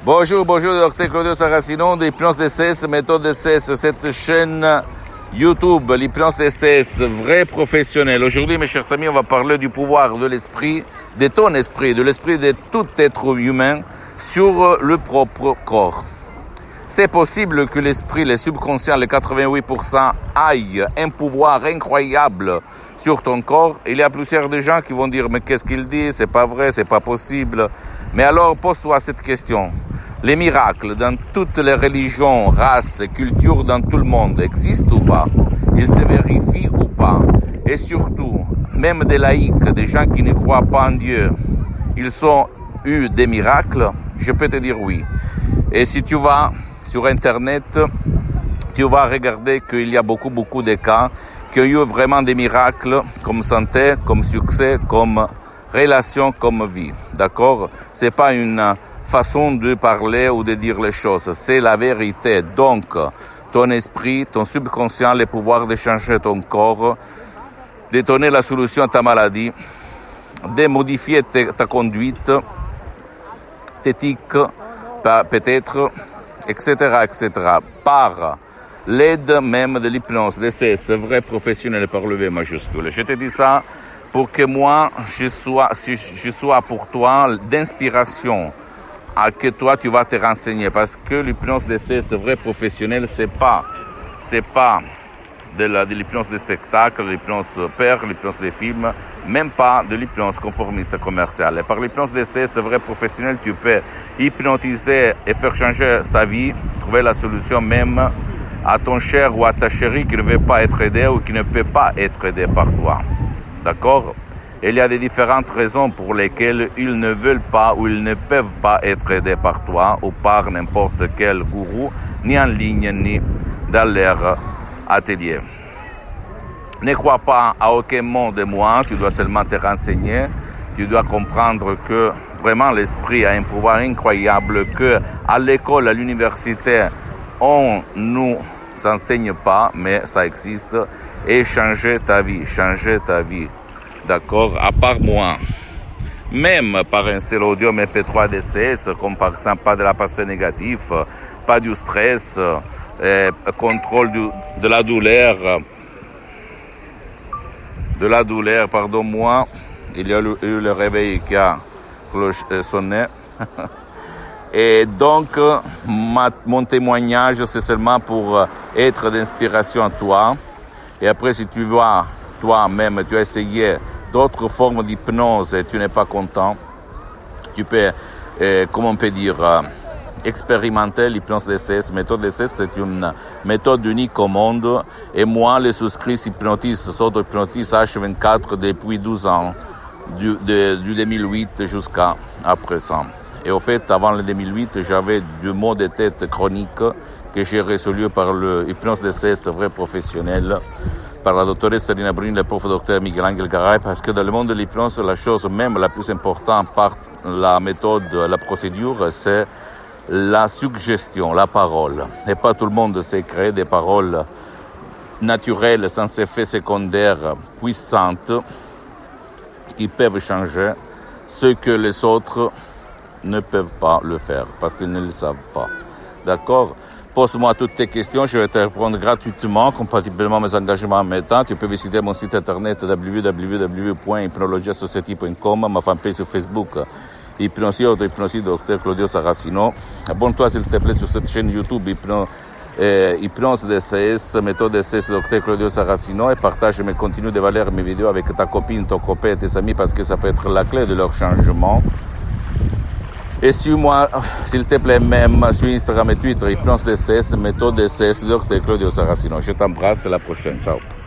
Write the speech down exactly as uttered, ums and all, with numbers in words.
Bonjour, bonjour, docteur Claudio Saracino de l'hypnose D C S, méthode D C S, cette chaîne YouTube, l'hypnose D C S, vrai professionnel. Aujourd'hui, mes chers amis, on va parler du pouvoir de l'esprit, de ton esprit, de l'esprit de tout être humain sur le propre corps. C'est possible que l'esprit, le subconscient, les quatre-vingt-huit pour cent, aille un pouvoir incroyable sur ton corps. Il y a plusieurs de gens qui vont dire, mais qu'est-ce qu'il dit? C'est pas vrai, c'est pas possible. Mais alors, pose-toi cette question. Les miracles dans toutes les religions, races, cultures dans tout le monde existent ou pas? Ils se vérifient ou pas? Et surtout, même des laïcs, des gens qui ne croient pas en Dieu, ils ont eu des miracles? Je peux te dire oui. Et si tu vas sur Internet, tu vas regarder qu'il y a beaucoup, beaucoup de cas qui ont eu vraiment des miracles comme santé, comme succès, comme relation, comme vie. D'accord? C'est pas une façon de parler ou de dire les choses. C'est la vérité. Donc, ton esprit, ton subconscient, le pouvoir de changer ton corps, de donner la solution à ta maladie, de modifier te, ta conduite, tes tics, peut-être, et cetera, et cetera, par l'aide même de l'hypnose D C S, vrai professionnel par le V majuscule. Je te dis ça pour que moi, je sois, si je sois pour toi d'inspiration, à que toi tu vas te renseigner, parce que l'hypnose D C S vrai professionnel, c'est pas, c'est pas de la, de l'hypnose de spectacle, l'hypnose père, l'hypnose des films, même pas de l'hypnose conformiste commerciale. Et par l'hypnose D C S vrai professionnel, tu peux hypnotiser et faire changer sa vie, trouver la solution même à ton cher ou à ta chérie qui ne veut pas être aidé ou qui ne peut pas être aidé par toi. D'accord? Il y a des différentes raisons pour lesquelles ils ne veulent pas ou ils ne peuvent pas être aidés par toi ou par n'importe quel gourou, ni en ligne, ni dans leur atelier. Ne crois pas à aucun mot de moi, tu dois seulement te renseigner, tu dois comprendre que vraiment l'esprit a un pouvoir incroyable, que à l'école, à l'université, on nous enseigne pas, mais ça existe, et changer ta vie, changer ta vie. D'accord, à part moi, même par un seul audio M P trois D C S, comme par exemple pas de la pensée négative, pas du stress, euh, contrôle du, de la douleur, de la douleur, pardon-moi, il y a eu le réveil qui a sonné. Et donc, ma, mon témoignage, c'est seulement pour être d'inspiration à toi. Et après, si tu vois toi-même, tu as essayé d'autres formes d'hypnose et tu n'es pas content, tu peux, euh, comment on peut dire, euh, expérimenter l'hypnose D C S. Méthode D C S, c'est une méthode unique au monde. Et moi, les souscrits hypnotistes, s'auto-hypnotisent H vingt-quatre depuis douze ans, du, de, du deux mille huit jusqu'à à présent. Et au fait, avant le deux mille huit, j'avais du maux de tête chronique que j'ai résolu par le hypnose D C S vrai professionnel, par la doctoresse Serena Bruni, le prof docteur Miguel Angel Garay, parce que dans le monde de l'hypnose, la chose même la plus importante par la méthode, la procédure, c'est la suggestion, la parole. Et pas tout le monde sait créer des paroles naturelles, sans effet secondaire, puissantes, qui peuvent changer ce que les autres ne peuvent pas le faire, parce qu'ils ne le savent pas. D'accord? Pose-moi toutes tes questions, je vais te répondre gratuitement, compatiblement à mes engagements en même temps. Tu peux visiter mon site internet w w w point hypnologia society point com, ma fanpage sur Facebook, Hypnosie Auto-Hypnosie docteur Claudio Saracino. Abonne-toi s'il te plaît sur cette chaîne YouTube, Hypno, eh, Hypnose D C S, méthode D C S docteur Claudio Saracino, et partage mes contenus de valeur, mes vidéos avec ta copine, ton copain et tes amis, parce que ça peut être la clé de leur changement. Et suis-moi, s'il te plaît, même sur Instagram et Twitter, Hypnose D C S, méthode D C S, docteur Claudio Saracino. Je t'embrasse, à la prochaine. Ciao.